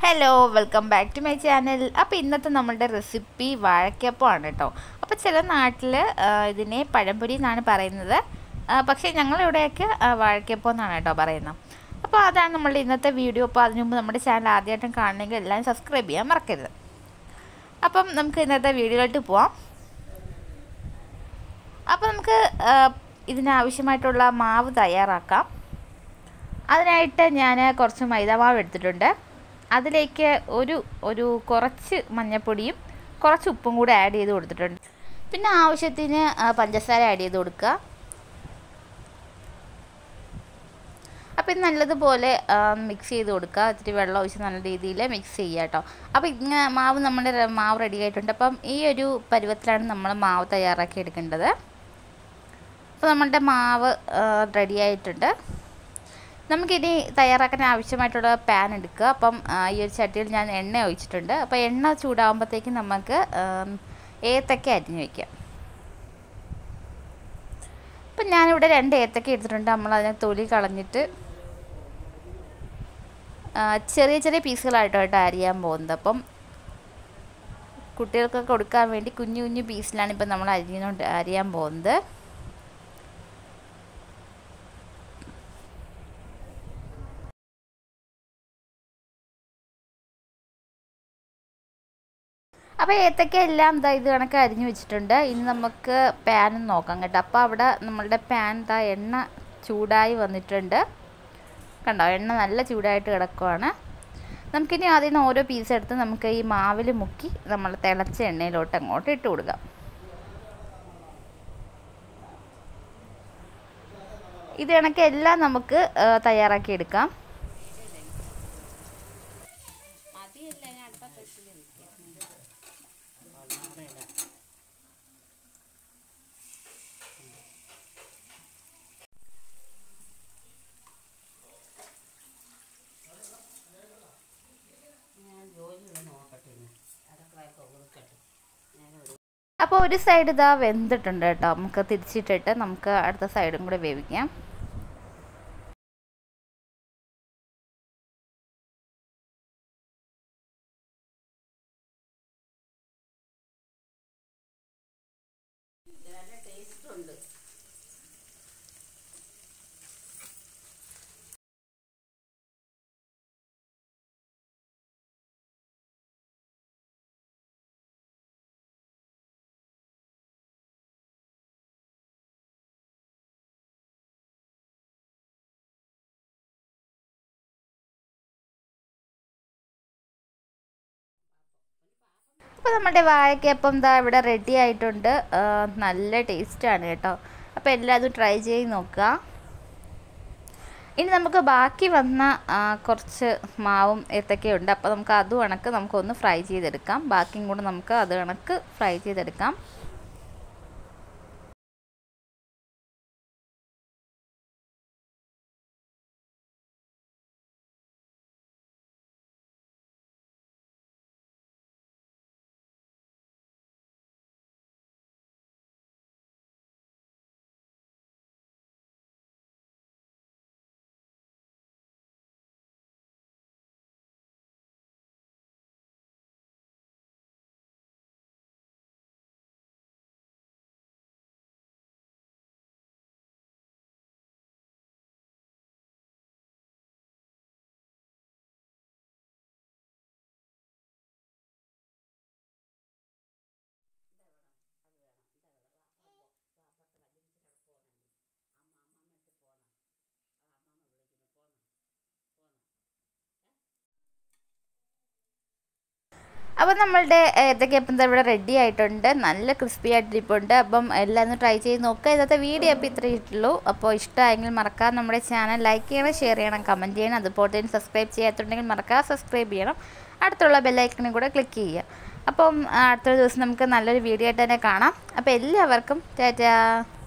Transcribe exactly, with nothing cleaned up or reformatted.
Hello welcome back to my channel. അപ്പോൾ ഇന്നത്തെ നമ്മളുടെ റെസിപ്പി വാഴയ്ക്കപ്പമാണ് കേട്ടോ. അപ്പോൾ ചില നാട്ടിൽ ഇതിനെ പഴംപൊരി എന്നാണ് പറയുന്നത്, പക്ഷേ ഞങ്ങളിവിടെയൊക്കെ വാഴയ്ക്കപ്പം എന്നാണ് കേട്ടോ പറയുന്നത്. അപ്പോൾ അതാണ് നമ്മളുടെ ഇന്നത്തെ വീഡിയോ. അപ്പോൾ അതിനു മുമ്പ് നമ്മുടെ ചാനൽ ആദ്യമായിട്ടും കാണണമെങ്കിൽ എല്ലാവരും സബ്സ്ക്രൈബ് ചെയ്യാൻ മറക്കരുത്. അപ്പം നമുക്ക് ഇന്നത്തെ വീഡിയോയിലോട്ട് പോവാം. അപ്പോൾ നമുക്ക് ഇതിനാവശ്യമായിട്ടുള്ള മാവ് തയ്യാറാക്കാം. അതിനായിട്ട് ഞാൻ കുറച്ച് മൈദാമാവ് എടുത്തിട്ടുണ്ട്. അതിലേക്ക് ഒരു ഒരു കുറച്ച് മഞ്ഞൾപ്പൊടിയും കുറച്ച് ഉപ്പും കൂടെ ആഡ് ചെയ്ത് കൊടുത്തിട്ടുണ്ട്. പിന്നെ ആവശ്യത്തിന് പഞ്ചസാര ആഡ് ചെയ്ത് കൊടുക്കുക. അപ്പോൾ ഇത് നല്ലതുപോലെ മിക്സ് ചെയ്ത് കൊടുക്കുക. ഇത്തിരി വെള്ളം ഒഴിച്ച് നല്ല രീതിയിൽ മിക്സ് ചെയ്യുക കേട്ടോ. അപ്പോൾ ഇങ്ങനെ മാവ് നമ്മുടെ മാവ് റെഡി ആയിട്ടുണ്ട്. അപ്പം ഈ ഒരു പരുവത്തിലാണ് നമ്മൾ മാവ് തയ്യാറാക്കി എടുക്കേണ്ടത്. അപ്പോൾ നമ്മളുടെ മാവ് റെഡി ആയിട്ടുണ്ട്. നമുക്കിനി തയ്യാറാക്കാൻ ആവശ്യമായിട്ടുള്ള പാൻ എടുക്കുക. അപ്പം ഈ ഒരു ചട്ടിയിൽ ഞാൻ എണ്ണ ഒഴിച്ചിട്ടുണ്ട്. അപ്പോൾ എണ്ണ ചൂടാകുമ്പോഴത്തേക്കും നമുക്ക് ഏത്തക്ക അരിഞ്ഞ് വയ്ക്കാം. അപ്പം ഞാനിവിടെ രണ്ട് ഏത്തക്ക എടുത്തിട്ടുണ്ട്. നമ്മളതിനെ തൊലി കളഞ്ഞിട്ട് ചെറിയ ചെറിയ പീസുകളായിട്ടാണ് അരിയാൻ പോകുന്നത്. അപ്പം കുട്ടികൾക്കൊക്കെ കൊടുക്കാൻ വേണ്ടി കുഞ്ഞു കുഞ്ഞു പീസിലാണ് ഇപ്പം നമ്മൾ അരിഞ്ഞുകൊണ്ട് അരിയാൻ പോകുന്നത്. അപ്പോൾ ഏത്തക്ക എല്ലാം ഇതാ ഇത് കണക്ക് അരിഞ്ഞു വെച്ചിട്ടുണ്ട്. ഇനി നമുക്ക് പാൻ നോക്കാം കേട്ടോ. അപ്പോൾ അവിടെ നമ്മളുടെ പാൻ ഇതാ എണ്ണ ചൂടായി വന്നിട്ടുണ്ട്. കണ്ടോ, എണ്ണ നല്ല ചൂടായിട്ട് കിടക്കുവാണ്. നമുക്കിനി അതിന് ഓരോ പീസ് എടുത്ത് നമുക്ക് ഈ മാവിൽ മുക്കി നമ്മൾ തിളച്ച എണ്ണയിലോട്ട് അങ്ങോട്ട് ഇട്ട് കൊടുക്കാം. ഇത് കണക്ക് എല്ലാം നമുക്ക് തയ്യാറാക്കി എടുക്കാം. അപ്പോൾ ഒരു സൈഡ് ഇതാ വെന്തിട്ടുണ്ട് കേട്ടോ. നമുക്ക് തിരിച്ചിട്ടിട്ട് നമുക്ക് അടുത്ത സൈഡും കൂടെ വേവിക്കാം. അപ്പോൾ നമ്മുടെ വാഴയ്ക്കപ്പം ദാ ഇവിടെ റെഡി ആയിട്ടുണ്ട്. നല്ല ടേസ്റ്റാണ് കേട്ടോ. അപ്പോൾ എല്ലാതും ട്രൈ ചെയ്ത് നോക്കുക. ഇനി നമുക്ക് ബാക്കി വന്ന കുറച്ച് മാവും ഏത്തക്കയുണ്ട്. അപ്പോൾ നമുക്ക് അത് കണക്ക് നമുക്കൊന്ന് ഫ്രൈ ചെയ്തെടുക്കാം. ബാക്കിയും കൂടെ നമുക്ക് അത് കണക്ക് ഫ്രൈ ചെയ്തെടുക്കാം. അപ്പോൾ നമ്മളുടെ ഏത്തക്കപ്പം ഇവിടെ റെഡി ആയിട്ടുണ്ട്. നല്ല ക്രിസ്പി ആയിട്ടിരിപ്പുണ്ട്. അപ്പം എല്ലാവരും ട്രൈ ചെയ്ത് നോക്കുക. ഇന്നത്തെ വീഡിയോ അപ്പോൾ ഇത്രയേ ഇട്ടുള്ളൂ. അപ്പോൾ ഇഷ്ടമായെങ്കിൽ മറക്കാതെ നമ്മുടെ ചാനൽ ലൈക്ക് ചെയ്യണം, ഷെയർ ചെയ്യണം, കമൻറ്റ് ചെയ്യണം. അതുപോലെ തന്നെ സബ്സ്ക്രൈബ് ചെയ്യാത്തുണ്ടെങ്കിൽ മറക്കാതെ സബ്സ്ക്രൈബ് ചെയ്യണം. അടുത്തുള്ള ബെല്ലൈക്കണും കൂടെ ക്ലിക്ക് ചെയ്യുക. അപ്പം അടുത്തൊരു ദിവസം നമുക്ക് നല്ലൊരു വീഡിയോ ആയിട്ട് തന്നെ കാണാം. അപ്പോൾ എല്ലാവർക്കും ടാറ്റാ.